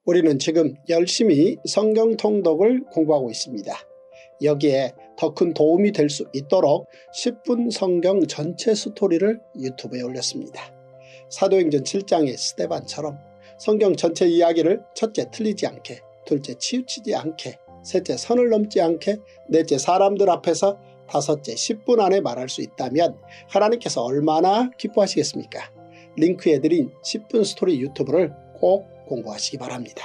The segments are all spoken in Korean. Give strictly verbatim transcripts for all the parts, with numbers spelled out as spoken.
우리는 지금 열심히 성경 통독을 공부하고 있습니다. 여기에 더 큰 도움이 될 수 있도록 십 분 성경 전체 스토리를 유튜브에 올렸습니다. 사도행전 칠 장의 스데반처럼 성경 전체 이야기를 첫째 틀리지 않게, 둘째 치우치지 않게, 셋째 선을 넘지 않게, 넷째 사람들 앞에서, 다섯째 십 분 안에 말할 수 있다면 하나님께서 얼마나 기뻐하시겠습니까? 링크에 드린 십 분 스토리 유튜브를 꼭 공부하시기 바랍니다.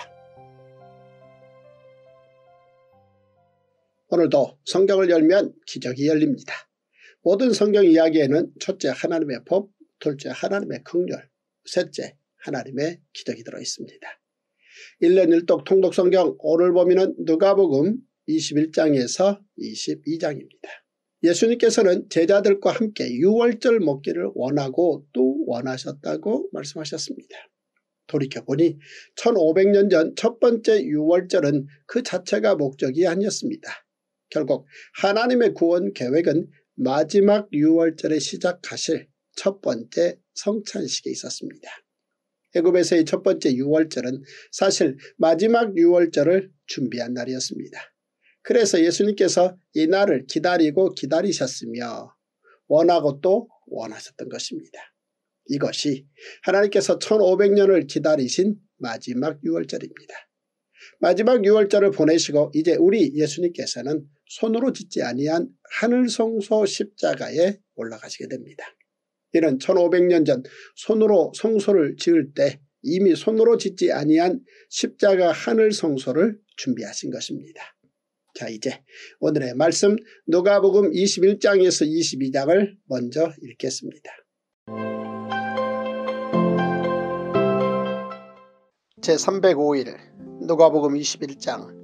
오늘도 성경을 열면 기적이 열립니다. 모든 성경 이야기에는 첫째 하나님의 법, 둘째 하나님의 긍휼, 셋째 하나님의 기적이 들어있습니다. 일 년 일 독 통독 성경 오늘 범위는 누가복음 이십일 장에서 이십이 장입니다. 예수님께서는 제자들과 함께 유월절 먹기를 원하고 또 원하셨다고 말씀하셨습니다. 돌이켜보니 천오백 년 전 첫 번째 유월절은 그 자체가 목적이 아니었습니다. 결국 하나님의 구원 계획은 마지막 유월절에 시작하실 첫 번째 성찬식에 있었습니다. 애굽에서의 첫 번째 유월절은 사실 마지막 유월절을 준비한 날이었습니다. 그래서 예수님께서 이 날을 기다리고 기다리셨으며 원하고 또 원하셨던 것입니다. 이것이 하나님께서 천오백 년을 기다리신 마지막 유월절입니다. 마지막 유월절을 보내시고 이제 우리 예수님께서는 손으로 짓지 아니한 하늘성소 십자가에 올라가시게 됩니다. 이는 천오백 년 전 손으로 성소를 지을 때 이미 손으로 짓지 아니한 십자가 하늘성소를 준비하신 것입니다. 자, 이제 오늘의 말씀 누가복음 이십일 장에서 이십이 장을 먼저 읽겠습니다. 제삼백오 일 누가복음 이십일 장.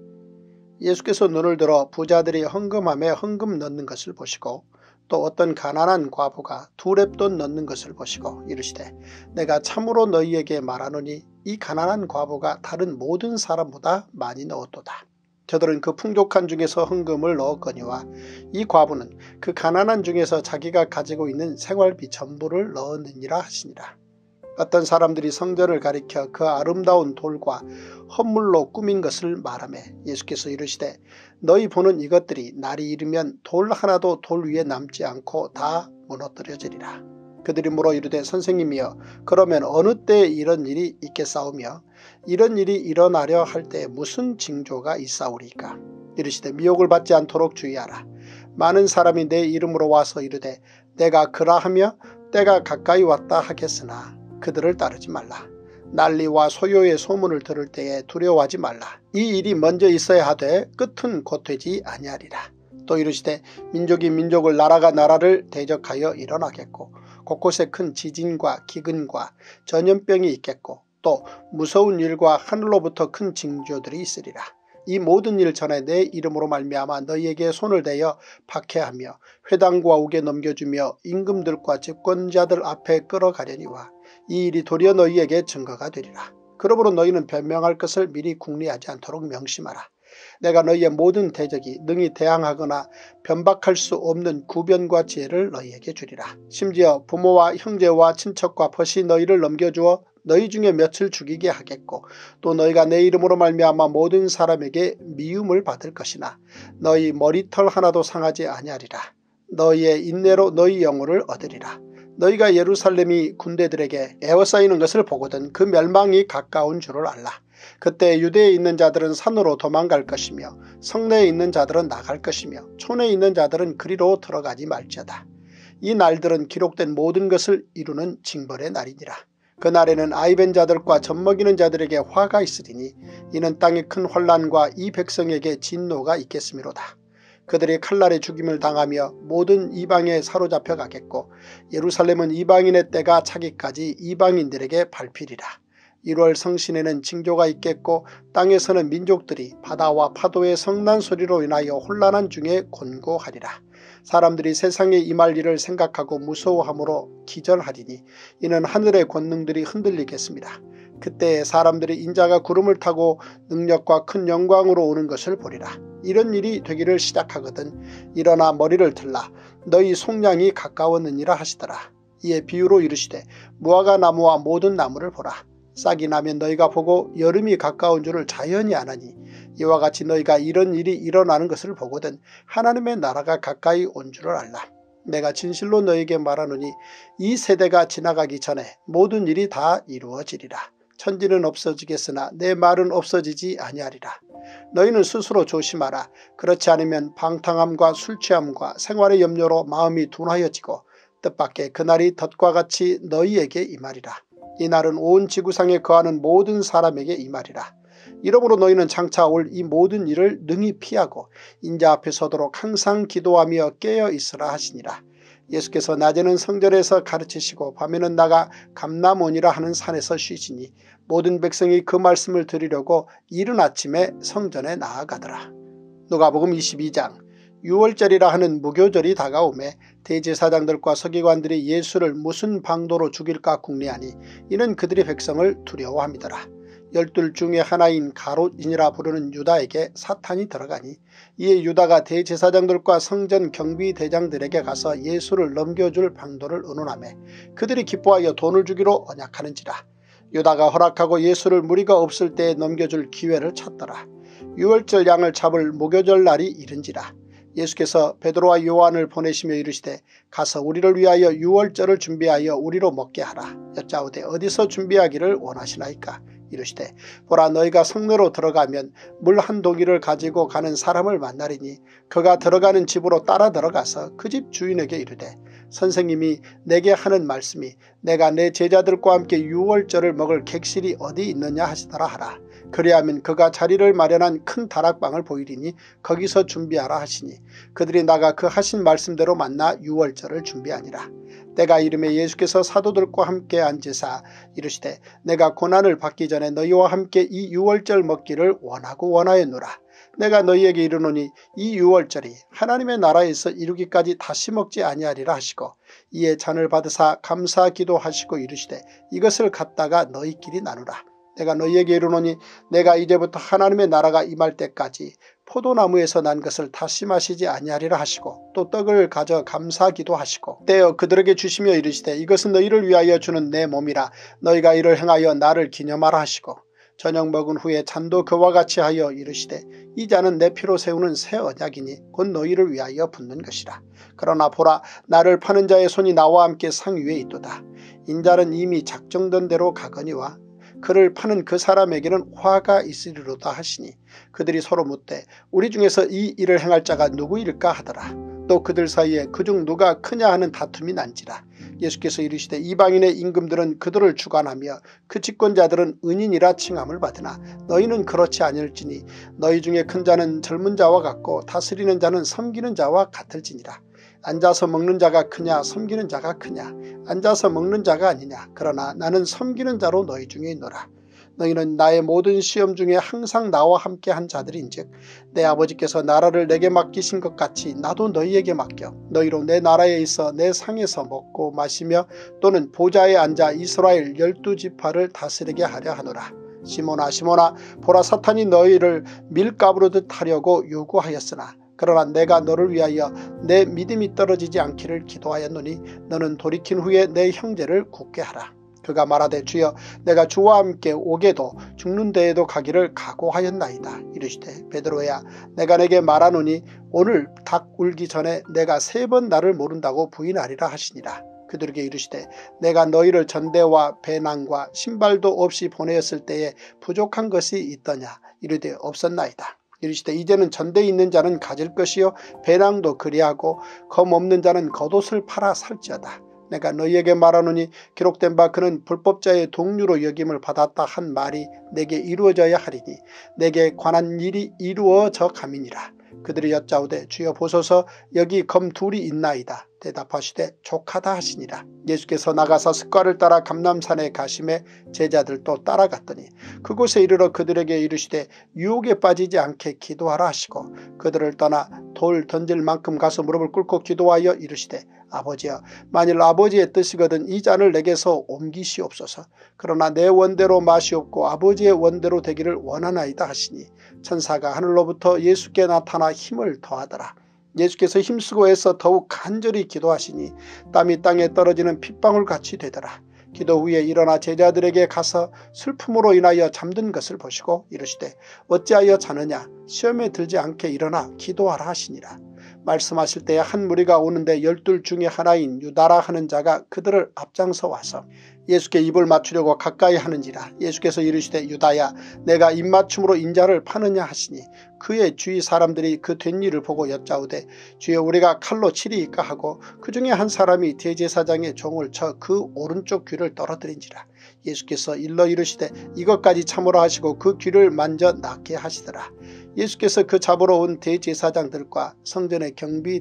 예수께서 눈을 들어 부자들이 헌금함에 헌금 넣는 것을 보시고 또 어떤 가난한 과부가 두 렙돈 넣는 것을 보시고 이르시되 내가 참으로 너희에게 말하노니 이 가난한 과부가 다른 모든 사람보다 많이 넣었도다. 저들은 그 풍족한 중에서 헌금을 넣었거니와 이 과부는 그 가난한 중에서 자기가 가지고 있는 생활비 전부를 넣었느니라 하시니라. 어떤 사람들이 성전을 가리켜 그 아름다운 돌과 헌물로 꾸민 것을 말하며 예수께서 이르시되 너희 보는 이것들이 날이 이르면 돌 하나도 돌 위에 남지 않고 다 무너뜨려지리라. 그들이 물어 이르되 선생님이여 그러면 어느 때에 이런 일이 있겠사오며 이런 일이 일어나려 할 때에 무슨 징조가 있사오리까? 이르시되 미혹을 받지 않도록 주의하라. 많은 사람이 내 이름으로 와서 이르되 내가 그라하며 때가 가까이 왔다 하겠으나 그들을 따르지 말라. 난리와 소요의 소문을 들을 때에 두려워하지 말라. 이 일이 먼저 있어야 하되 끝은 곧 되지 아니하리라. 또 이르시되 민족이 민족을 나라가 나라를 대적하여 일어나겠고 곳곳에 큰 지진과 기근과 전염병이 있겠고 또 무서운 일과 하늘로부터 큰 징조들이 있으리라. 이 모든 일 전에 내 이름으로 말미암아 너희에게 손을 대어 박해하며 회당과 옥에 넘겨주며 임금들과 집권자들 앞에 끌어가려니와 이 일이 도리어 너희에게 증거가 되리라. 그러므로 너희는 변명할 것을 미리 궁리하지 않도록 명심하라. 내가 너희의 모든 대적이 능히 대항하거나 변박할 수 없는 구변과 지혜를 너희에게 주리라. 심지어 부모와 형제와 친척과 벗이 너희를 넘겨주어 너희 중에 몇을 죽이게 하겠고 또 너희가 내 이름으로 말미암아 모든 사람에게 미움을 받을 것이나 너희 머리털 하나도 상하지 아니하리라. 너희의 인내로 너희 영혼을 얻으리라. 너희가 예루살렘이 군대들에게 에워싸이는 것을 보거든 그 멸망이 가까운 줄을 알라. 그때 유대에 있는 자들은 산으로 도망갈 것이며 성내에 있는 자들은 나갈 것이며 촌에 있는 자들은 그리로 들어가지 말지어다. 이 날들은 기록된 모든 것을 이루는 징벌의 날이니라. 그날에는 아이벤 자들과 젖먹이는 자들에게 화가 있으리니 이는 땅의 큰 환난과 이 백성에게 진노가 있겠음이로다. 그들이 칼날에 죽임을 당하며 모든 이방에 사로잡혀 가겠고 예루살렘은 이방인의 때가 차기까지 이방인들에게 밟히리라. 일월 성신에는 징조가 있겠고 땅에서는 민족들이 바다와 파도의 성난 소리로 인하여 혼란한 중에 곤고하리라. 사람들이 세상에 임할 일을 생각하고 무서워함으로 기절하리니 이는 하늘의 권능들이 흔들리겠습니다. 그때 사람들이 인자가 구름을 타고 능력과 큰 영광으로 오는 것을 보리라. 이런 일이 되기를 시작하거든 일어나 머리를 들라. 너희 속량이 가까웠느니라 하시더라. 이에 비유로 이르시되 무화과 나무와 모든 나무를 보라. 싹이 나면 너희가 보고 여름이 가까운 줄을 자연히 아나니 이와 같이 너희가 이런 일이 일어나는 것을 보거든 하나님의 나라가 가까이 온 줄을 알라. 내가 진실로 너희에게 말하노니 이 세대가 지나가기 전에 모든 일이 다 이루어지리라. 천지는 없어지겠으나 내 말은 없어지지 아니하리라. 너희는 스스로 조심하라. 그렇지 않으면 방탕함과 술취함과 생활의 염려로 마음이 둔하여지고 뜻밖의 그날이 덫과 같이 너희에게 임하리라. 이 날은 온 지구상에 거하는 모든 사람에게 임하리라. 이러므로 너희는 장차 올 이 모든 일을 능히 피하고 인자 앞에 서도록 항상 기도하며 깨어 있으라 하시니라. 예수께서 낮에는 성전에서 가르치시고 밤에는 나가 감람원이라 하는 산에서 쉬시니 모든 백성이 그 말씀을 들으려고 이른 아침에 성전에 나아가더라. 누가복음 이십이 장. 유월절이라 하는 무교절이 다가오매 대제사장들과 서기관들이 예수를 무슨 방도로 죽일까 궁리하니 이는 그들이 백성을 두려워함이더라. 열둘 중에 하나인 가롯인이라 부르는 유다에게 사탄이 들어가니 이에 유다가 대제사장들과 성전 경비대장들에게 가서 예수를 넘겨줄 방도를 의논하며 그들이 기뻐하여 돈을 주기로 언약하는지라. 유다가 허락하고 예수를 무리가 없을 때에 넘겨줄 기회를 찾더라. 유월절 양을 잡을 무교절 날이 이른지라. 예수께서 베드로와 요한을 보내시며 이르시되 가서 우리를 위하여 유월절을 준비하여 우리로 먹게 하라. 여짜오되 어디서 준비하기를 원하시나이까. 이르시되 보라 너희가 성내로 들어가면 물 한 동이를 가지고 가는 사람을 만나리니 그가 들어가는 집으로 따라 들어가서 그 집 주인에게 이르되 선생님이 내게 하는 말씀이 내가 내 제자들과 함께 유월절을 먹을 객실이 어디 있느냐 하시더라 하라. 그리하면 그가 자리를 마련한 큰 다락방을 보이리니 거기서 준비하라 하시니 그들이 나가 그 하신 말씀대로 만나 유월절을 준비하니라. 때가 이름에 예수께서 사도들과 함께 앉으사 이르시되 내가 고난을 받기 전에 너희와 함께 이 유월절 먹기를 원하고 원하였노라. 내가 너희에게 이르노니 이 유월절이 하나님의 나라에서 이루기까지 다시 먹지 아니하리라 하시고 이에 잔을 받으사 감사 기도하시고 이르시되 이것을 갖다가 너희끼리 나누라. 내가 너희에게 이르노니 내가 이제부터 하나님의 나라가 임할 때까지 포도나무에서 난 것을 다시 마시지 아니하리라 하시고 또 떡을 가져 감사기도 하시고 떼어 그들에게 주시며 이르시되 이것은 너희를 위하여 주는 내 몸이라. 너희가 이를 행하여 나를 기념하라 하시고 저녁 먹은 후에 잔도 그와 같이 하여 이르시되 이 잔은 내 피로 세우는 새 언약이니 곧 너희를 위하여 붓는 것이라. 그러나 보라 나를 파는 자의 손이 나와 함께 상 위에 있도다. 인자는 이미 작정된 대로 가거니와 그를 파는 그 사람에게는 화가 있으리로다 하시니 그들이 서로 묻되 우리 중에서 이 일을 행할 자가 누구일까 하더라. 또 그들 사이에 그중 누가 크냐 하는 다툼이 난지라. 예수께서 이르시되 이방인의 임금들은 그들을 주관하며 그 집권자들은 은인이라 칭함을 받으나 너희는 그렇지 아니할지니 너희 중에 큰 자는 젊은 자와 같고 다스리는 자는 섬기는 자와 같을지니라. 앉아서 먹는 자가 크냐 섬기는 자가 크냐. 앉아서 먹는 자가 아니냐. 그러나 나는 섬기는 자로 너희 중에 있노라. 너희는 나의 모든 시험 중에 항상 나와 함께 한 자들인즉 내 아버지께서 나라를 내게 맡기신 것 같이 나도 너희에게 맡겨 너희로 내 나라에 있어 내 상에서 먹고 마시며 또는 보좌에 앉아 이스라엘 열두 지파를 다스리게 하려 하노라. 시몬아 시몬아 보라 사탄이 너희를 밀가부르듯 하려고 요구하였으나 그러나 내가 너를 위하여 내 믿음이 떨어지지 않기를 기도하였노니 너는 돌이킨 후에 내 형제를 굳게 하라. 그가 말하되 주여 내가 주와 함께 오게도 죽는 데에도 가기를 각오하였나이다. 이르시되 베드로야 내가 내게 말하노니 오늘 닭 울기 전에 내가 세 번 나를 모른다고 부인하리라 하시니라. 그들에게 이르시되 내가 너희를 전대와 배낭과 신발도 없이 보내었을 때에 부족한 것이 있더냐. 이르되 없었나이다. 이르시되 이제는 전대에 있는 자는 가질 것이요 배낭도 그리하고 검 없는 자는 겉옷을 팔아 살지어다. 내가 너희에게 말하노니 기록된 바 그는 불법자의 동류로 여김을 받았다 한 말이 내게 이루어져야 하리니 내게 관한 일이 이루어져 감이니라. 그들이 여짜오되 주여 보소서 여기 검 둘이 있나이다. 대답하시되 족하다 하시니라. 예수께서 나가서 습과를 따라 감람산에 가심에 제자들도 따라갔더니 그곳에 이르러 그들에게 이르시되 유혹에 빠지지 않게 기도하라 하시고 그들을 떠나 돌 던질 만큼 가서 무릎을 꿇고 기도하여 이르시되 아버지여 만일 아버지의 뜻이거든 이 잔을 내게서 옮기시옵소서. 그러나 내 원대로 마시옵고 아버지의 원대로 되기를 원하나이다 하시니 천사가 하늘로부터 예수께 나타나 힘을 더하더라. 예수께서 힘쓰고 애써 더욱 간절히 기도하시니 땀이 땅에 떨어지는 핏방울같이 되더라. 기도 후에 일어나 제자들에게 가서 슬픔으로 인하여 잠든 것을 보시고 이르시되 어찌하여 자느냐 시험에 들지 않게 일어나 기도하라 하시니라. 말씀하실 때에 한 무리가 오는데 열둘 중에 하나인 유다라 하는 자가 그들을 앞장서 와서 예수께 입을 맞추려고 가까이 하는지라. 예수께서 이르시되 유다야 내가 입맞춤으로 인자를 파느냐 하시니 그의 주위 사람들이 그 된 일을 보고 여짜오되 주여 우리가 칼로 치리이까 하고 그 중에 한 사람이 대제사장의 종을 쳐 그 오른쪽 귀를 떨어뜨린지라. 예수께서 일러 이르시되 이것까지 참으라 하시고 그 귀를 만져 낫게 하시더라. 예수께서 그 잡으러 온 대제사장들과 성전의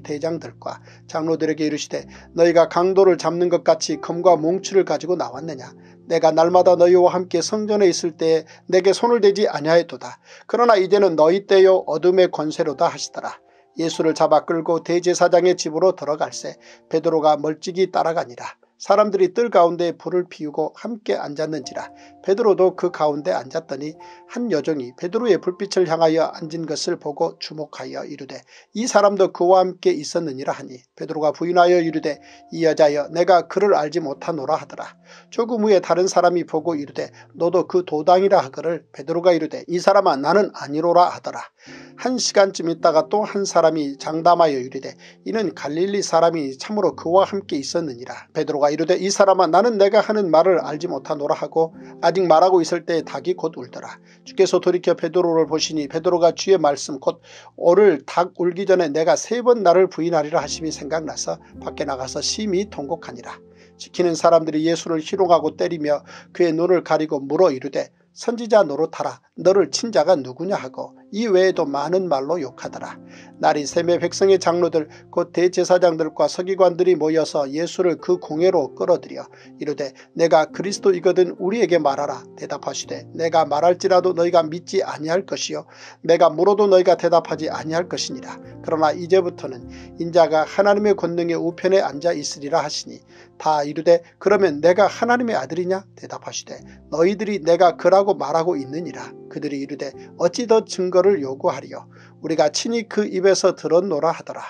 경비대장들과 장로들에게 이르시되 너희가 강도를 잡는 것 같이 검과 몽추를 가지고 나왔느냐. 내가 날마다 너희와 함께 성전에 있을 때에 내게 손을 대지 아니하였도다. 그러나 이제는 너희 때요 어둠의 권세로다 하시더라. 예수를 잡아 끌고 대제사장의 집으로 들어갈새 베드로가 멀찍이 따라가니라. 사람들이 뜰 가운데 불을 피우고 함께 앉았는지라. 베드로도 그 가운데 앉았더니 한 여종이 베드로의 불빛을 향하여 앉은 것을 보고 주목하여 이르되 이 사람도 그와 함께 있었느니라 하니 베드로가 부인하여 이르되 이 여자여 내가 그를 알지 못하노라 하더라. 조금 후에 다른 사람이 보고 이르되 너도 그 도당이라 하거를 베드로가 이르되 이 사람아 나는 아니로라 하더라. 한 시간쯤 있다가 또 한 사람이 장담하여 이르되 이는 갈릴리 사람이 참으로 그와 함께 있었느니라. 베드로가 이르되 이 사람아 나는 내가 하는 말을 알지 못하노라 하고 아직 말하고 있을 때에 닭이 곧 울더라. 주께서 돌이켜 베드로를 보시니 베드로가 주의 말씀 곧 오를 닭 울기 전에 내가 세 번 나를 부인하리라 하심이 생각나서 밖에 나가서 심히 통곡하니라. 지키는 사람들이 예수를 희롱하고 때리며 그의 눈을 가리고 물어 이르되 선지자 노릇하라. 너를 친 자가 누구냐 하고 이 외에도 많은 말로 욕하더라. 날이 새매 백성의 장로들 곧 대제사장들과 서기관들이 모여서 예수를 그 공회로 끌어들여 이르되 내가 그리스도이거든 우리에게 말하라. 대답하시되 내가 말할지라도 너희가 믿지 아니할 것이요 내가 물어도 너희가 대답하지 아니할 것이니라. 그러나 이제부터는 인자가 하나님의 권능의 우편에 앉아 있으리라 하시니 다 이르되 그러면 내가 하나님의 아들이냐. 대답하시되 너희들이 내가 그라고 말하고 있느니라. 그들이 이르되 어찌 더 증거를 요구하리요. 우리가 친히 그 입에서 들었노라 하더라.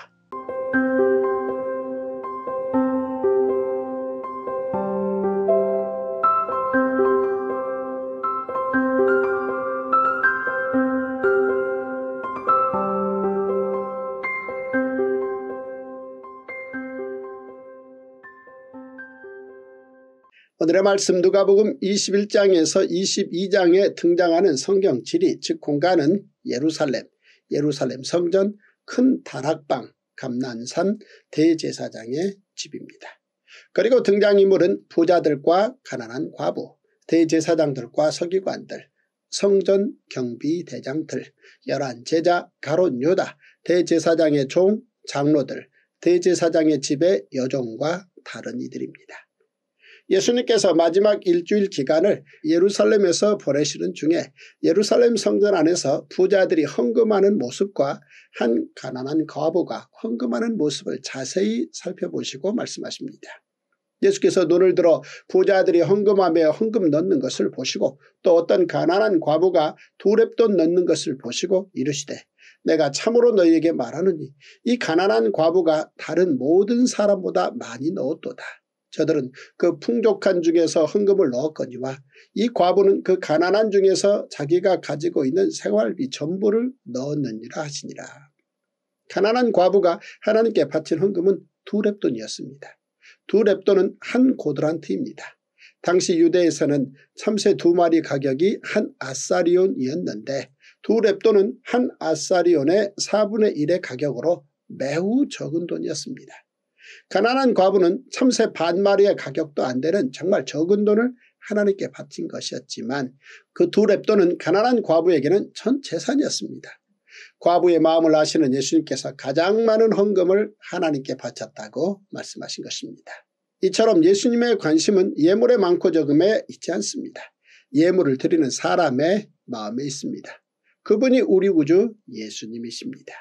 오늘의 말씀 누가복음 이십일 장에서 이십이 장에 등장하는 성경 지리 즉 공간은 예루살렘, 예루살렘 성전, 큰 다락방, 감난산, 대제사장의 집입니다. 그리고 등장인물은 부자들과 가난한 과부, 대제사장들과 서기관들, 성전 경비대장들, 열한 제자, 가롯 유다, 대제사장의 종, 장로들, 대제사장의 집의 여종과 다른 이들입니다. 예수님께서 마지막 일주일 기간을 예루살렘에서 보내시는 중에 예루살렘 성전 안에서 부자들이 헌금하는 모습과 한 가난한 과부가 헌금하는 모습을 자세히 살펴보시고 말씀하십니다. 예수께서 눈을 들어 부자들이 헌금하며 헌금 넣는 것을 보시고 또 어떤 가난한 과부가 두 렙돈 넣는 것을 보시고 이르시되 내가 참으로 너희에게 말하노니 이 가난한 과부가 다른 모든 사람보다 많이 넣었도다. 저들은 그 풍족한 중에서 헌금을 넣었거니와 이 과부는 그 가난한 중에서 자기가 가지고 있는 생활비 전부를 넣었느니라 하시니라. 가난한 과부가 하나님께 바친 헌금은 두 렙돈이었습니다. 두 렙돈은 한 고드란트입니다. 당시 유대에서는 참새 두 마리 가격이 한 아사리온이었는데 두 렙돈은 한 아사리온의 사분의 일의 가격으로 매우 적은 돈이었습니다. 가난한 과부는 참새 반마리의 가격도 안 되는 정말 적은 돈을 하나님께 바친 것이었지만 그 두 렙돈은 가난한 과부에게는 전 재산이었습니다. 과부의 마음을 아시는 예수님께서 가장 많은 헌금을 하나님께 바쳤다고 말씀하신 것입니다. 이처럼 예수님의 관심은 예물의 많고 적음에 있지 않습니다. 예물을 드리는 사람의 마음에 있습니다. 그분이 우리 구주 예수님이십니다.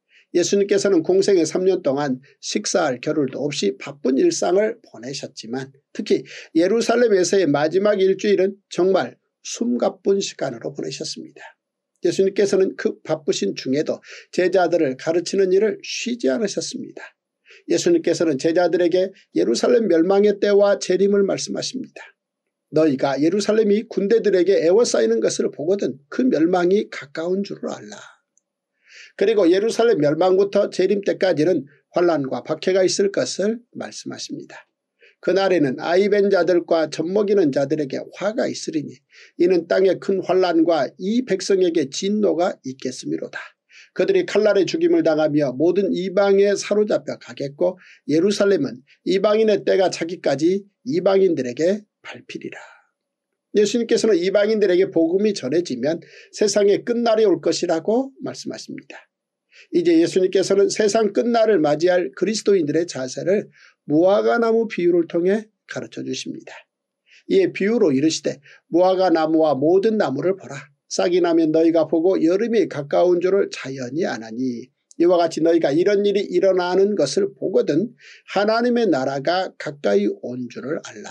예수님께서는 공생의 삼 년 동안 식사할 겨를도 없이 바쁜 일상을 보내셨지만 특히 예루살렘에서의 마지막 일주일은 정말 숨가쁜 시간으로 보내셨습니다. 예수님께서는 그 바쁘신 중에도 제자들을 가르치는 일을 쉬지 않으셨습니다. 예수님께서는 제자들에게 예루살렘 멸망의 때와 재림을 말씀하십니다. 너희가 예루살렘이 군대들에게 에워싸이는 것을 보거든 그 멸망이 가까운 줄을 알라. 그리고 예루살렘 멸망부터 재림 때까지는 환난과 박해가 있을 것을 말씀하십니다. 그날에는 아이벤 자들과 젖먹이는 자들에게 화가 있으리니 이는 땅에 큰 환난과 이 백성에게 진노가 있겠음이로다. 그들이 칼날에 죽임을 당하며 모든 이방에 사로잡혀 가겠고 예루살렘은 이방인의 때가 차기까지 이방인들에게 밟히리라. 예수님께서는 이방인들에게 복음이 전해지면 세상의 끝날이 올 것이라고 말씀하십니다. 이제 예수님께서는 세상 끝날을 맞이할 그리스도인들의 자세를 무화과나무 비유를 통해 가르쳐 주십니다. 이에 비유로 이르시되 무화과나무와 모든 나무를 보라. 싹이 나면 너희가 보고 여름이 가까운 줄을 자연히 아나니 이와 같이 너희가 이런 일이 일어나는 것을 보거든 하나님의 나라가 가까이 온 줄을 알라.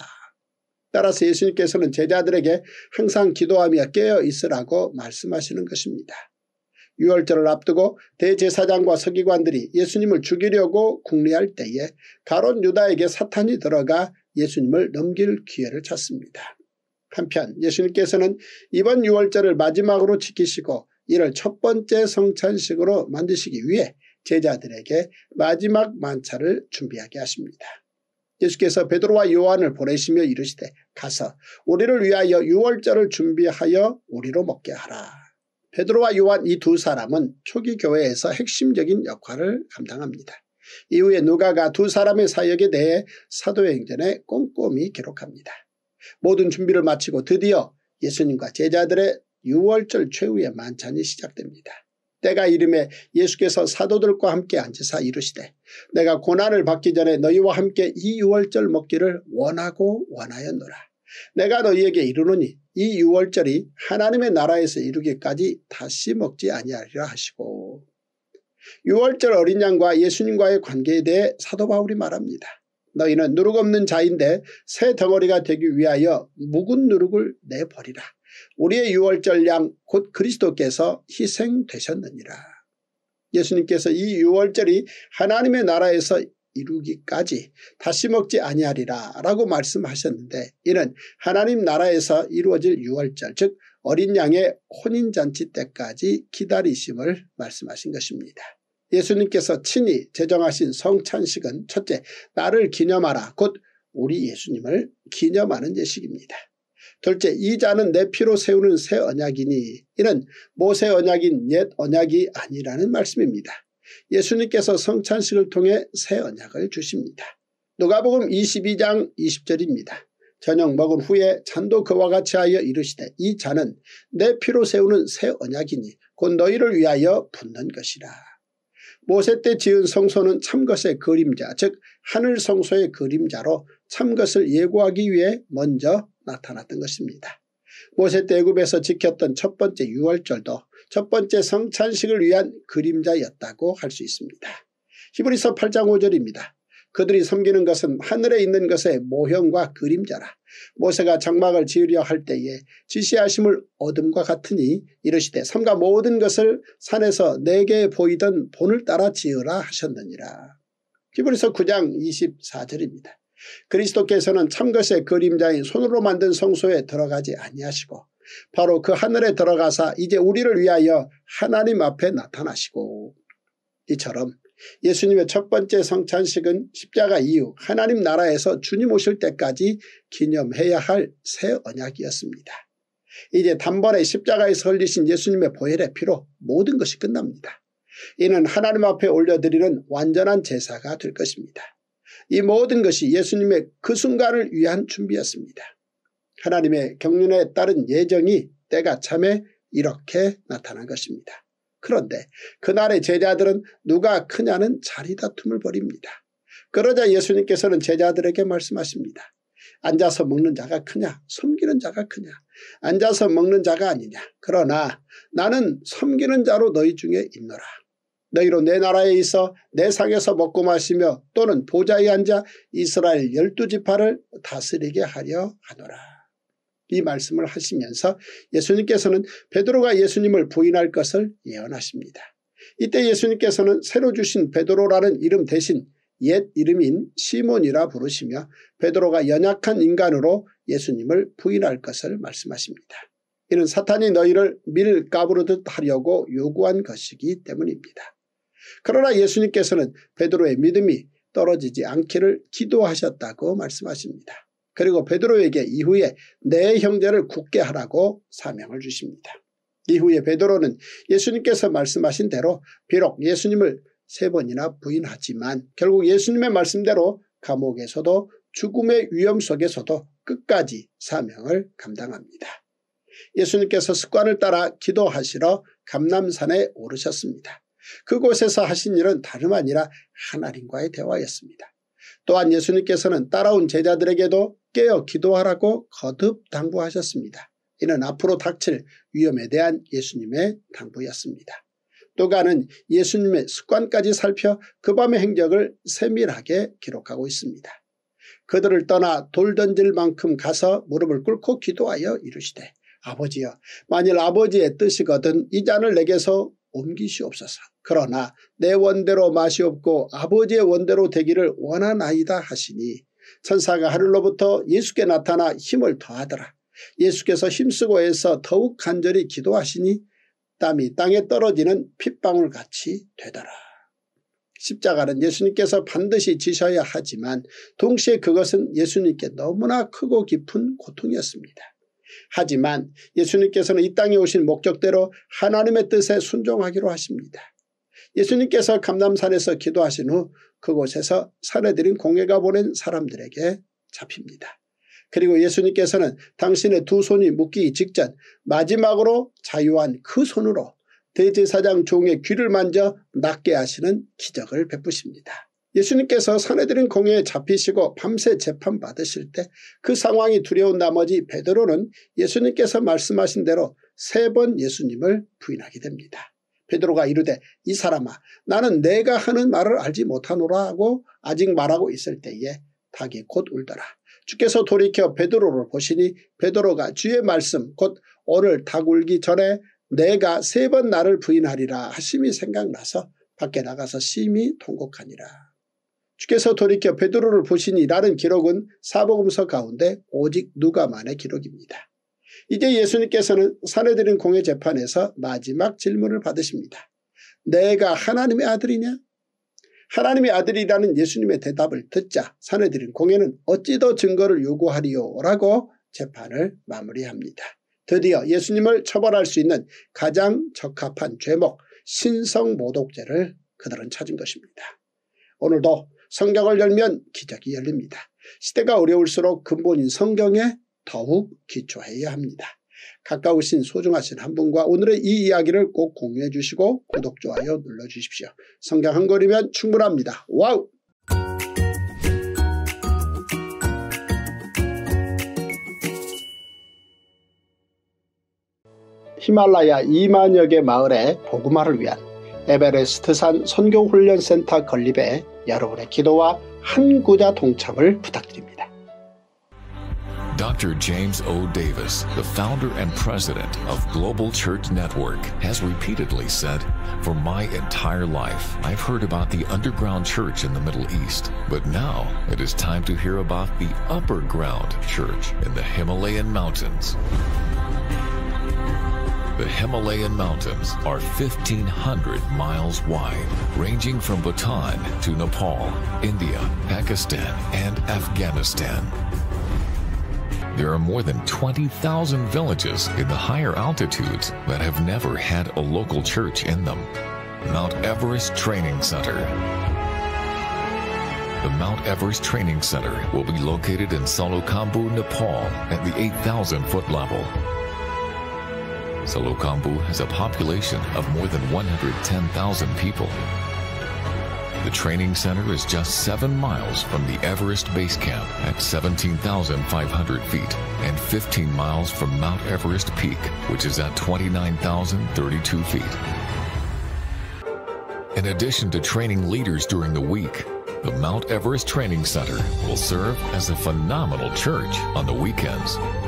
따라서 예수님께서는 제자들에게 항상 기도하며 깨어 있으라고 말씀하시는 것입니다. 유월절을 앞두고 대제사장과 서기관들이 예수님을 죽이려고 궁리할 때에 가룟 유다에게 사탄이 들어가 예수님을 넘길 기회를 찾습니다. 한편 예수님께서는 이번 유월절을 마지막으로 지키시고 이를 첫 번째 성찬식으로 만드시기 위해 제자들에게 마지막 만찬을 준비하게 하십니다. 예수께서 베드로와 요한을 보내시며 이르시되 가서 우리를 위하여 유월절을 준비하여 우리로 먹게 하라. 베드로와 요한 이 두 사람은 초기 교회에서 핵심적인 역할을 감당합니다. 이후에 누가가 두 사람의 사역에 대해 사도행전에 꼼꼼히 기록합니다. 모든 준비를 마치고 드디어 예수님과 제자들의 유월절 최후의 만찬이 시작됩니다. 때가 이름에 예수께서 사도들과 함께 앉으사 이르시되 내가 고난을 받기 전에 너희와 함께 이 유월절 먹기를 원하고 원하였노라. 내가 너희에게 이르노니 이 유월절이 하나님의 나라에서 이루기까지 다시 먹지 아니하리라 하시고 유월절 어린 양과 예수님과의 관계에 대해 사도 바울이 말합니다. 너희는 누룩 없는 자인데 새 덩어리가 되기 위하여 묵은 누룩을 내버리라. 우리의 유월절 양 곧 그리스도께서 희생되셨느니라. 예수님께서 이 유월절이 하나님의 나라에서 이루기까지 다시 먹지 아니하리라 라고 말씀하셨는데 이는 하나님 나라에서 이루어질 유월절 즉 어린 양의 혼인잔치 때까지 기다리심을 말씀하신 것입니다. 예수님께서 친히 제정하신 성찬식은 첫째 나를 기념하라 곧 우리 예수님을 기념하는 예식입니다. 둘째 이 잔은 내 피로 세우는 새 언약이니 이는 모세 언약인 옛 언약이 아니라는 말씀입니다. 예수님께서 성찬식을 통해 새 언약을 주십니다. 누가복음 이십이 장 이십 절입니다. 저녁 먹은 후에 잔도 그와 같이 하여 이르시되 이 잔은 내 피로 세우는 새 언약이니 곧 너희를 위하여 붓는 것이라. 모세 때 지은 성소는 참것의 그림자 즉 하늘 성소의 그림자로 참것을 예고하기 위해 먼저 나타났던 것입니다. 모세 때 애굽에서 지켰던 첫 번째 유월절도 첫 번째 성찬식을 위한 그림자였다고 할 수 있습니다. 히브리서 팔 장 오 절입니다. 그들이 섬기는 것은 하늘에 있는 것의 모형과 그림자라. 모세가 장막을 지으려 할 때에 지시하심을 어둠과 같으니 이르시되 삼가 모든 것을 산에서 내게 보이던 본을 따라 지으라 하셨느니라. 히브리서 구 장 이십사 절입니다. 그리스도께서는 참것의 그림자인 손으로 만든 성소에 들어가지 아니하시고 바로 그 하늘에 들어가사 이제 우리를 위하여 하나님 앞에 나타나시고 이처럼 예수님의 첫 번째 성찬식은 십자가 이후 하나님 나라에서 주님 오실 때까지 기념해야 할 새 언약이었습니다. 이제 단번에 십자가에서 흘리신 예수님의 보혈의 피로 모든 것이 끝납니다. 이는 하나님 앞에 올려드리는 완전한 제사가 될 것입니다. 이 모든 것이 예수님의 그 순간을 위한 준비였습니다. 하나님의 경륜에 따른 예정이 때가 참에 이렇게 나타난 것입니다. 그런데 그날의 제자들은 누가 크냐는 자리다툼을 벌입니다. 그러자 예수님께서는 제자들에게 말씀하십니다. 앉아서 먹는 자가 크냐 섬기는 자가 크냐 앉아서 먹는 자가 아니냐 그러나 나는 섬기는 자로 너희 중에 있노라. 너희로 내 나라에 있어 내 상에서 먹고 마시며 또는 보좌에 앉아 이스라엘 열두 지파를 다스리게 하려 하노라. 이 말씀을 하시면서 예수님께서는 베드로가 예수님을 부인할 것을 예언하십니다. 이때 예수님께서는 새로 주신 베드로라는 이름 대신 옛 이름인 시몬이라 부르시며 베드로가 연약한 인간으로 예수님을 부인할 것을 말씀하십니다. 이는 사탄이 너희를 밀가부르듯 하려고 요구한 것이기 때문입니다. 그러나 예수님께서는 베드로의 믿음이 떨어지지 않기를 기도하셨다고 말씀하십니다. 그리고 베드로에게 이후에 내 형제를 굳게 하라고 사명을 주십니다. 이후에 베드로는 예수님께서 말씀하신 대로 비록 예수님을 세 번이나 부인하지만 결국 예수님의 말씀대로 감옥에서도 죽음의 위험 속에서도 끝까지 사명을 감당합니다. 예수님께서 습관을 따라 기도하시러 감람산에 오르셨습니다. 그곳에서 하신 일은 다름 아니라 하나님과의 대화였습니다. 또한 예수님께서는 따라온 제자들에게도 깨어 기도하라고 거듭 당부하셨습니다. 이는 앞으로 닥칠 위험에 대한 예수님의 당부였습니다. 또가는 예수님의 습관까지 살펴 그 밤의 행적을 세밀하게 기록하고 있습니다. 그들을 떠나 돌 던질 만큼 가서 무릎을 꿇고 기도하여 이르시되 아버지여 만일 아버지의 뜻이거든 이 잔을 내게서 옮기시옵소서. 그러나 내 원대로 마시옵고 아버지의 원대로 되기를 원하나이다 하시니 천사가 하늘로부터 예수께 나타나 힘을 더하더라. 예수께서 힘쓰고 애써 더욱 간절히 기도하시니 땀이 땅에 떨어지는 핏방울같이 되더라. 십자가는 예수님께서 반드시 지셔야 하지만 동시에 그것은 예수님께 너무나 크고 깊은 고통이었습니다. 하지만 예수님께서는 이 땅에 오신 목적대로 하나님의 뜻에 순종하기로 하십니다. 예수님께서 감람산에서 기도하신 후 그곳에서 사내들인 공회가 보낸 사람들에게 잡힙니다. 그리고 예수님께서는 당신의 두 손이 묶이기 직전 마지막으로 자유한 그 손으로 대제사장 종의 귀를 만져 낫게 하시는 기적을 베푸십니다. 예수님께서 사내들인 공회에 잡히시고 밤새 재판받으실 때 그 상황이 두려운 나머지 베드로는 예수님께서 말씀하신 대로 세 번 예수님을 부인하게 됩니다. 베드로가 이르되 이 사람아 나는 내가 하는 말을 알지 못하노라 하고 아직 말하고 있을 때에 닭이 곧 울더라. 주께서 돌이켜 베드로를 보시니 베드로가 주의 말씀 곧 오늘 닭 울기 전에 내가 세 번 나를 부인하리라 하심이 생각나서 밖에 나가서 심히 통곡하니라. 주께서 돌이켜 베드로를 보시니 라는 기록은 사복음서 가운데 오직 누가만의 기록입니다. 이제 예수님께서는 사내들인 공회 재판에서 마지막 질문을 받으십니다. 내가 하나님의 아들이냐? 하나님의 아들이라는 예수님의 대답을 듣자 사내들인 공회는 어찌 더 증거를 요구하리요? 라고 재판을 마무리합니다. 드디어 예수님을 처벌할 수 있는 가장 적합한 죄목 신성모독죄를 그들은 찾은 것입니다. 오늘도 성경을 열면 기적이 열립니다. 시대가 어려울수록 근본인 성경에 더욱 기초해야 합니다. 가까우신 소중하신 한 분과 오늘의 이 이야기를 꼭 공유해 주시고 구독, 좋아요 눌러주십시오. 성경 한 권이면 충분합니다. 와우! 히말라야 이만여 개 마을의 복음화를 위한 에베레스트산 선교훈련센터 건립에 여러분의 기도와 한 구자 동참을 부탁드립니다. Doctor James O. Davis, the founder and president of Global Church Network, has repeatedly said, "For my entire life, I've heard about the underground church in the Middle East, but now it is time to hear about the upper ground church in the Himalayan mountains." The Himalayan mountains are fifteen hundred miles wide, ranging from Bhutan to Nepal, India, Pakistan, and Afghanistan. There are more than twenty thousand villages in the higher altitudes that have never had a local church in them. Mount Everest Training Center. The Mount Everest Training Center will be located in Salokambu, Nepal at the eight thousand foot level. Salokambu has a population of more than one hundred ten thousand people. The training center is just seven miles from the Everest Base Camp at seventeen thousand five hundred feet and fifteen miles from Mount Everest Peak, which is at twenty-nine thousand thirty-two feet. In addition to training leaders during the week, the Mount Everest Training Center will serve as a phenomenal church on the weekends.